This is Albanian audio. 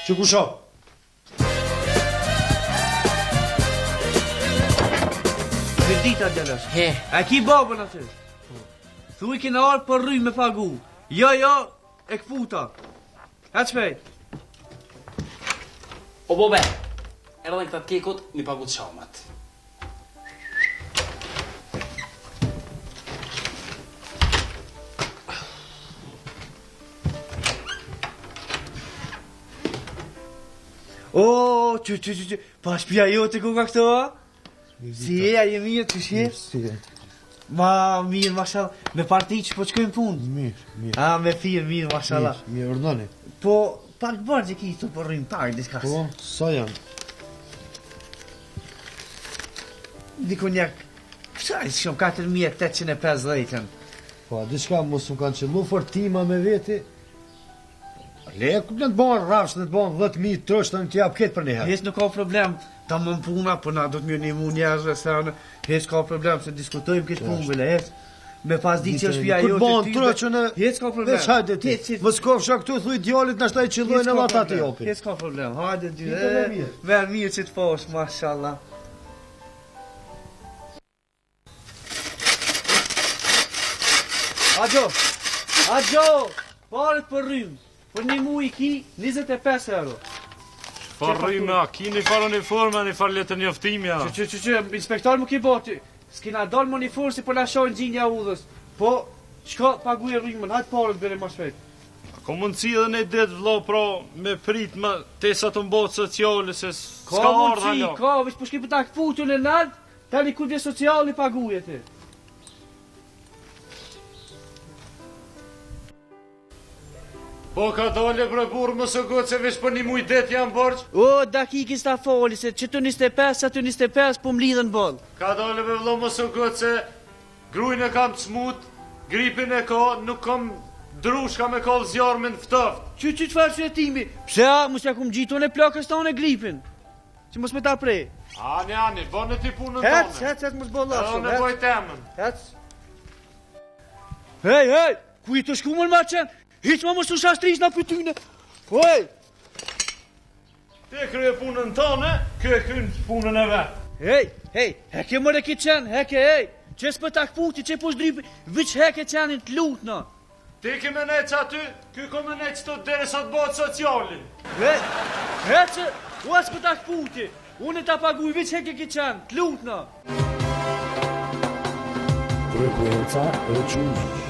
Që ku shoh? Dita djalash. He. A ki babën aty? Thuj kina arë për rry me pagu. Jo, e këputa. Ha qpej. O bobe, edhe këta kekut mi pagu të shamat. O, që, pa shpia jo të ku ka këto, a? Si e, a je mirë të shqe? Ma mirë, mashallah. Me parti që po qkojmë punë? Mirë. A, me firë, mirë, mashallah. Mirë, ordoni. Po, pak bërë që ki të po rrimë parë, diska. Po, sa janë? Diko njek, kësa i shumë 4.850. Po, a diçka mos më kanë qëllu fortima me veti? Le, ku në të banë rafsh, në të banë 10.000 trështë në t'jap ketë për njëherë. Hes nuk ka problem, ta më puna, po na do të mirë një mu njerëzve se anë, hes ka problem, se diskutojmë kështë punë bële, hes. Me pas di që është pja jo të ty, hes ka problem. Veç hajde ti, më s'kofsha këtu, thuj djallit në shtaj qëllojnë e lata të jopi. Hes ka problem, hajde dy, mirë. verë mirë që të posh, mashallah. Agjo, paret për rrymë. Për një mu i ki, 25 euro. Për rrymë, a ki një farë uniforme, një farë letër njoftimja. Që, inspektor më ki boti. S'kina dalë më një furë si për lashojnë gjinja udhës. Po, qka paguje rrymën, hajtë parët bere ma shpejt. Ko mundësi edhe një ditë vlo, pra, me prit më tesa të mbotë sociale, se s'ka Ka ardha mundësi, lo. ka, vish po shki për ta këputu në nalt, tani kur vje sociali paguje ti. Po ka dole bre burë më së gotë se vesh për një muj det janë borç. O, dakiki s'ta foli, se që të 25, sa të 25, po m'lidhen bolë. Ka dole bre vlo më së gotë se grujnë e kam të smut, gripin e ka, nuk kam drush, kam e kallë zjarë me në ftoft. Që farë shretimi? Pse a, mos ja kum gjitu në plakës tonë e gripin. Që mos me ta prej. Ani, bënë ti punën tonë. Hec, mos bo lashëm, Në boj temën. Hec. Hej, ku i të shkumën ma qenë? Hiq ma mos të shastrish në pëtyne. Oj! Te krye punën tonë, kë krynë punën e vetë. Hej, heke mëre ki qenë, heke, që s'pë ta këputi, që po shdripi, vëq heke qenin të lutë në. Ti ke me neqë aty, ky ko me neqë të dere sa të bëtë socialin. Hece, u s'pë ta këputi, unë ta paguj, vëq heke ki qenë, të lutë në. Frequenza e Giugi.